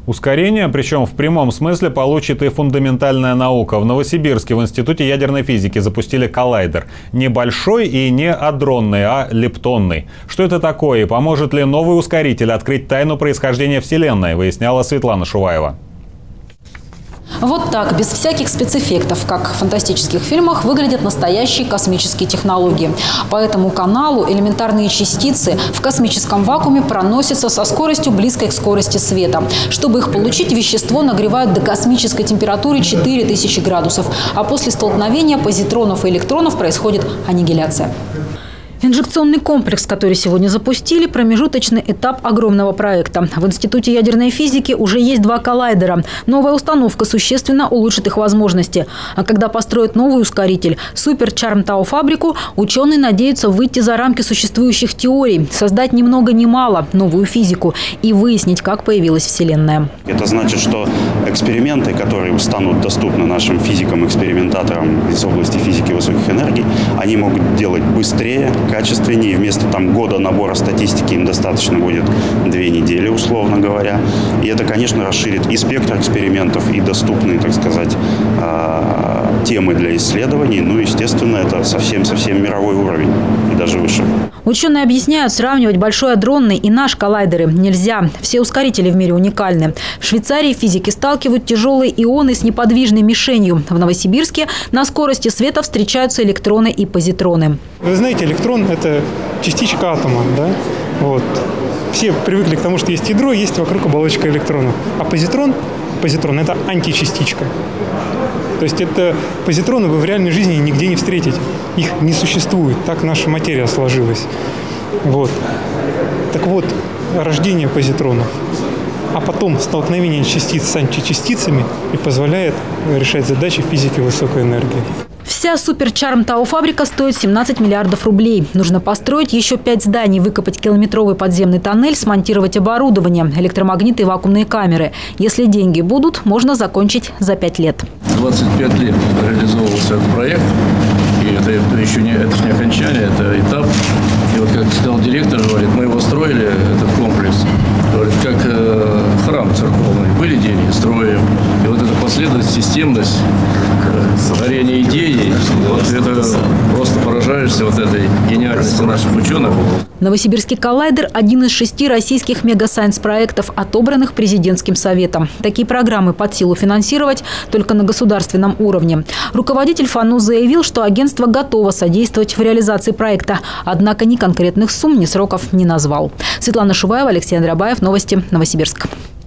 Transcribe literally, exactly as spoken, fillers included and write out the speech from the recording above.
Ускорение, причем в прямом смысле, получит и фундаментальная наука. В Новосибирске в Институте ядерной физики запустили коллайдер. Не большой и не адронный, а лептонный. Что это такое и поможет ли новый ускоритель открыть тайну происхождения Вселенной, выясняла Светлана Шуваева. Вот так, без всяких спецэффектов, как в фантастических фильмах, выглядят настоящие космические технологии. По этому каналу элементарные частицы в космическом вакууме проносятся со скоростью, близкой к скорости света. Чтобы их получить, вещество нагревают до космической температуры четыре тысячи градусов. А после столкновения позитронов и электронов происходит аннигиляция. Инжекционный комплекс, который сегодня запустили, промежуточный этап огромного проекта. В Институте ядерной физики уже есть два коллайдера. Новая установка существенно улучшит их возможности. А когда построят новый ускоритель – Супер Чарм Тау фабрику, ученые надеются выйти за рамки существующих теорий, создать ни много ни мало новую физику и выяснить, как появилась Вселенная. Это значит, что эксперименты, которые станут доступны нашим физикам-экспериментаторам из области физики высоких энергий, они могут делать быстрее, качественнее. Вместо там, года набора статистики им достаточно будет две недели, условно говоря. И это, конечно, расширит и спектр экспериментов, и доступные, так сказать, темы для исследований. Ну, естественно, это совсем-совсем мировой уровень и даже выше. Ученые объясняют, сравнивать большой адронный и наш коллайдеры нельзя. Все ускорители в мире уникальны. В Швейцарии физики сталкивают тяжелые ионы с неподвижной мишенью. В Новосибирске на скорости света встречаются электроны и позитроны. Вы знаете, электрон – это частичка атома. Да? Вот. Все привыкли к тому, что есть ядро, есть вокруг оболочка электрона. А позитрон, позитрон – это античастичка. То есть это позитроны вы в реальной жизни нигде не встретите. Их не существует. Так наша материя сложилась. Вот. Так вот, рождение позитронов, а потом столкновение частиц с античастицами и позволяет решать задачи физики высокой энергии. Вся Супер Чарм Тау фабрика стоит семнадцать миллиардов рублей. Нужно построить еще пять зданий, выкопать километровый подземный тоннель, смонтировать оборудование, электромагниты и вакуумные камеры. Если деньги будут, можно закончить за пять лет. двадцать пять лет реализовывался этот проект. И это, это еще не, это не окончание, это этап. И вот, как сказал директор, говорит, мы его строили, этот комплекс, говорит, как э, храм церковный. Были деньги, строим. И вот эта последовательность, системность, горение идеи, вот это просто поражаешься вот этой гениальности наших ученых. Новосибирский коллайдер – один из шести российских мегасайенс-проектов, отобранных президентским советом. Такие программы под силу финансировать только на государственном уровне. Руководитель ФАНУ заявил, что агентство готово содействовать в реализации проекта. Однако ни конкретных сумм, ни сроков не назвал. Светлана Шуваева, Алексей Андрабаев. Новости. Новосибирск.